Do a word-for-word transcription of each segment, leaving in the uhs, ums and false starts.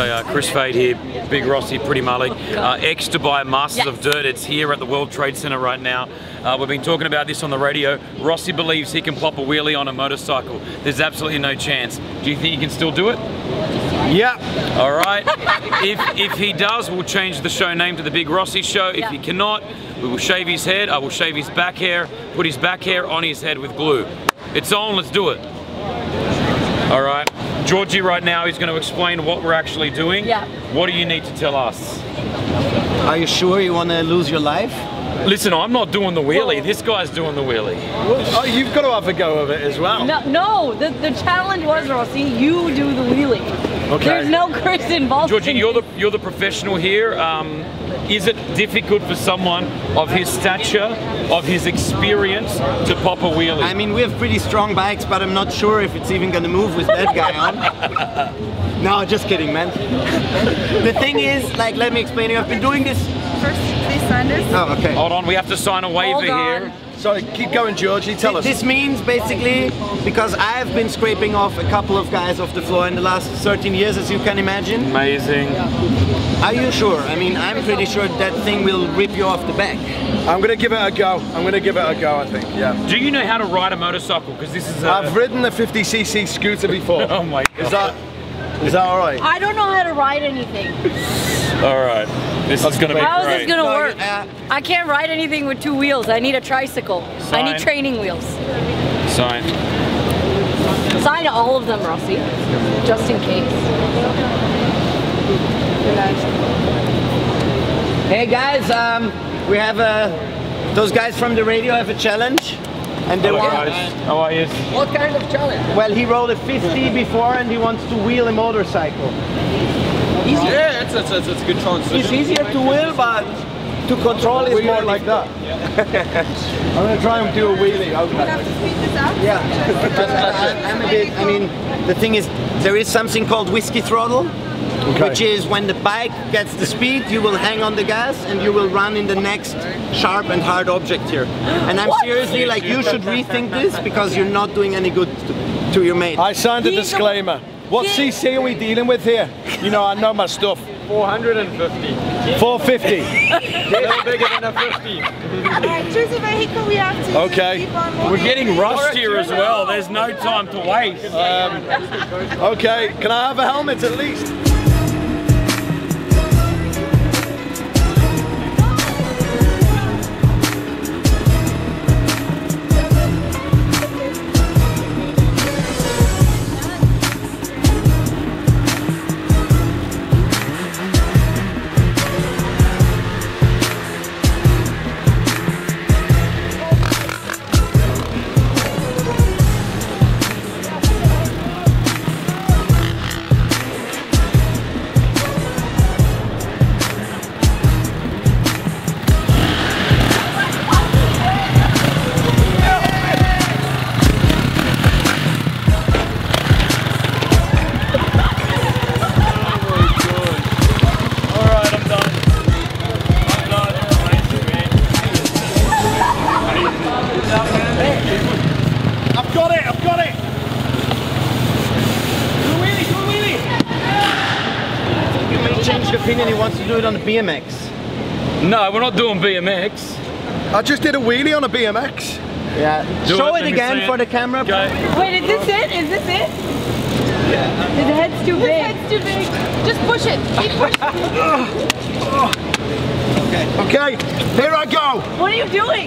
uh, Kris here, Big Rossi, Pretty Mully, uh, ex-Dubai Masters yes. of Dirt. It's here at the World Trade Center right now. Uh, we've been talking about this on the radio. Rossi believes he can pop a wheelie on a motorcycle. There's absolutely no chance. Do you think he can still do it? Yeah. All right. if if he does, we'll change the show name to the Big Rossi Show. If yeah. he cannot, we will shave his head. I will shave his back hair, put his back hair on his head with glue. It's on. Let's do it. All right. Georgie right now is going to explain what we're actually doing. Yeah. What do you need to tell us? Are you sure you want to lose your life? Listen, I'm not doing the wheelie. This guy's doing the wheelie. Oh, you've got to have a go of it as well. No, no. The, the challenge was, Rossi, you do the wheelie. Okay. There's no Kris involved. Georgie, in you're this. the you're the professional here. Um, is it difficult for someone of his stature, of his experience, to pop a wheelie? I mean, we have pretty strong bikes, but I'm not sure if it's even going to move with that guy on. No, just kidding, man. The thing is, like, let me explain to you. I've been doing this. First, please sign this. Oh, okay. Hold on, we have to sign a waiver Hold on. here. Sorry, keep going, Georgie. Tell us. This means basically, because I've been scraping off a couple of guys off the floor in the last thirteen years, as you can imagine. Amazing. Are you sure? I mean, I'm pretty sure that thing will rip you off the back. I'm going to give it a go. I'm going to give it a go, I think, yeah. Do you know how to ride a motorcycle? Because this is a... I've ridden a fifty c c scooter before. Oh my God. Is that, is that all right? I don't know how to ride anything. All right. This is going to be How is great. this gonna No, work? uh, I can't ride anything with two wheels. I need a tricycle. Sign. I need training wheels. Sign. Sign all of them, Rossi, just in case. Hey guys, um, we have uh, those guys from the radio have a challenge, and they Hello, want. guys. How are you? What kind of challenge? Well, he rode a fifty before, and he wants to wheel a motorcycle. Easier. Yeah, it's, it's, it's, it's a good transition. It's easier to wheel, but to control is more like that. I'm going to try and do a wheelie. You Okay. have to speed this up. Yeah. I'm a bit, I mean, the thing is, there is something called whiskey throttle, Okay. which is when the bike gets the speed, you will hang on the gas and you will run in the next sharp and hard object here. And I'm seriously like, you should rethink this because you're not doing any good to, to your mate. I signed a He's a- disclaimer. What He- C C are we dealing with here? You know, I know my stuff. four hundred fifty. four fifty. Little bigger than a fifty. Alright, choose a vehicle. We have to Okay. keep on We're moving. getting rustier as well. There's no time to waste. Um, okay, can I have a helmet at least? I've got it, I've got it! You may change the opinion, he wants to do it on the B M X. No, we're not doing B M X. I just did a wheelie on a B M X. Yeah. Do Show it, it, let me see again it. for the camera. Okay. Wait, is this it? Is this it? Yeah. His head's too His big. head's too big. Just push it. Keep pushing. Okay, here I go! What are you doing?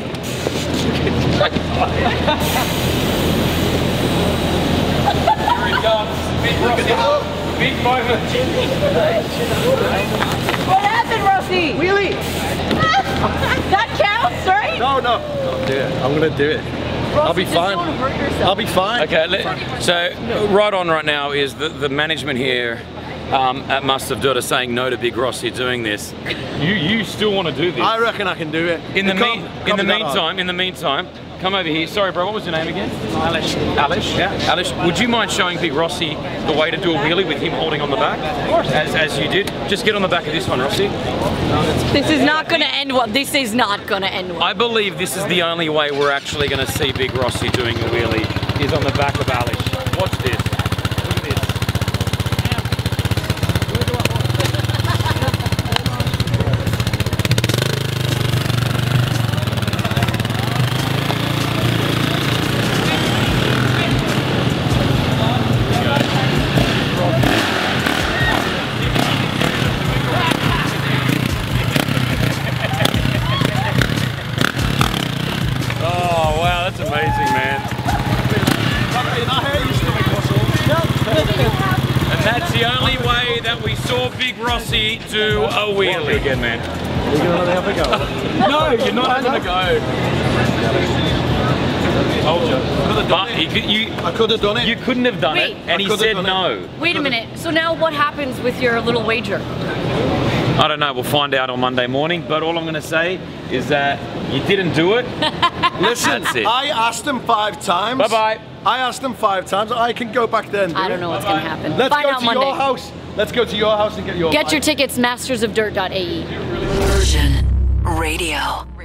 Here it comes. Big Rossi. Big moment. What happened, Rossi? Wheelie! That counts, right? No, no, I'll do it. I'm gonna do it. I'll be Just fine. don't hurt yourself. I'll be fine. Okay, let, so right on right now is the, the management here um, at Masters of Dirt are saying no to Big Rossi doing this. You you still want to do this? I reckon I can do it. In the It can't- mean, can't in the be that hard. meantime, in the meantime, come over here. Sorry, bro. What was your name again? Alish. Alish. Yeah. Alish. Would you mind showing Big Rossi the way to do a wheelie with him holding on the back? Of course. As as you did. Just get on the back of this one, Rossi. This is not going to end well. This is not going to end well. I believe this is the only way we're actually going to see Big Rossi doing a wheelie is on the back of Alish. Watch this. Look at this. Big Rossi do a wheelie again, man. You're gonna let me have a go? No, you're not having a go. Told you. But he could, you, I could have done it. you couldn't have done Wait. it, and I he could have said done it. no. Wait a minute. So now what happens with your little wager? I don't know, we'll find out on Monday morning, but all I'm going to say is that you didn't do it. Listen, That's it. I asked him five times. Bye-bye. I asked him five times. I can go back there and do I don't it. know what's going to happen. Let's Find go out to Monday. your house. Let's go to your house and get your Get your tickets, masters of dirt dot A E. Version Radio.